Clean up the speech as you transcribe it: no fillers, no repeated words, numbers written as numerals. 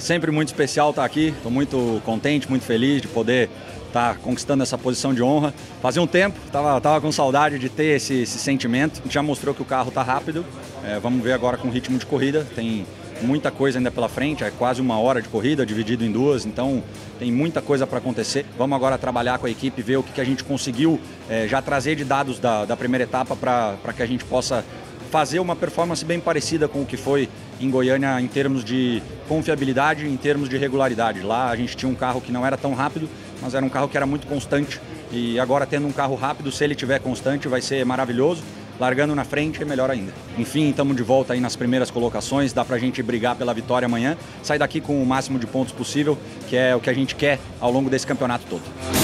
sempre muito especial estar aqui, estou muito contente, muito feliz de poder estar conquistando essa posição de honra. Fazia um tempo, estava com saudade de ter esse sentimento. A gente já mostrou que o carro está rápido, vamos ver agora com o ritmo de corrida, tem muita coisa ainda pela frente, é quase 1 hora de corrida, dividido em 2, então tem muita coisa para acontecer. Vamos agora trabalhar com a equipe, ver o que a gente conseguiu já trazer de dados da primeira etapa para que a gente possa fazer uma performance bem parecida com o que foi em Goiânia em termos de confiabilidade, em termos de regularidade. Lá a gente tinha um carro que não era tão rápido, mas era um carro que era muito constante, e agora tendo um carro rápido, se ele tiver constante, vai ser maravilhoso. Largando na frente é melhor ainda. Enfim, estamos de volta aí nas primeiras colocações, dá pra gente brigar pela vitória amanhã, sair daqui com o máximo de pontos possível, que é o que a gente quer ao longo desse campeonato todo.